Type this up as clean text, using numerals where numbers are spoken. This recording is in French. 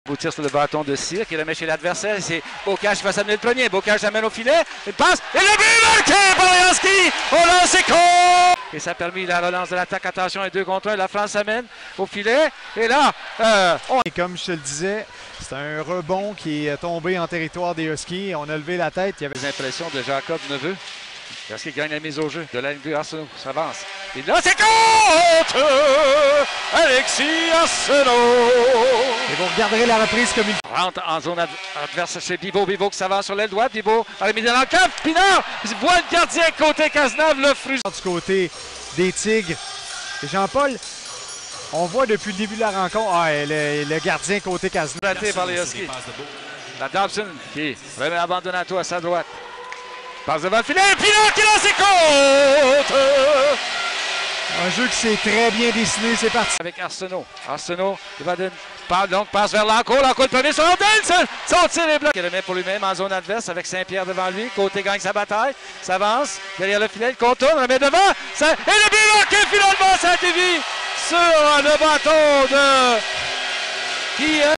Beau tir sur le bâton de Cyr qui remet chez l'adversaire. C'est Bocage qui va s'amener le premier. Bocage amène au filet. Il passe. Et le but marqué par Janski. On lance et con. Et ça a permis la relance de l'attaque. Attention, un 2 contre 1. La France amène au filet. Et là, Et comme je te le disais, c'est un rebond qui est tombé en territoire des Huskies. On a levé la tête. Il y avait des impressions de Jacob Neveu. Janski gagne la mise au jeu de la NBA. Arsenault s'avance. Et là, c'est contre Alexis Arsenault. Et vous regarderez la reprise comme il rentre en zone adverse chez Bibeau. Bibeau qui s'avance sur l'aile droite. Bibeau à la mise dans le cap. Pinard voit le gardien côté Cazenave. Le fruit du côté des Tigres. Et Jean-Paul, on voit depuis le début de la rencontre, le gardien côté Cazenave. Raté par les Huskies. La Dobson qui remet abandonne à toi à sa droite. Passe devant le filet. Pinard qui lance et contre. Un jeu qui s'est très bien dessiné, c'est parti. Avec Arsenault. Arsenault qui va passe vers l'encours. L'encours le premier sur Rondel. Son tir est bloqué. Il le met pour lui-même en zone adverse avec Saint-Pierre devant lui. Côté gagne sa bataille. S'avance. Derrière le filet. Il contourne. Remet devant. Et le but marqué finalement. Ça a été vu sur le bâton de qui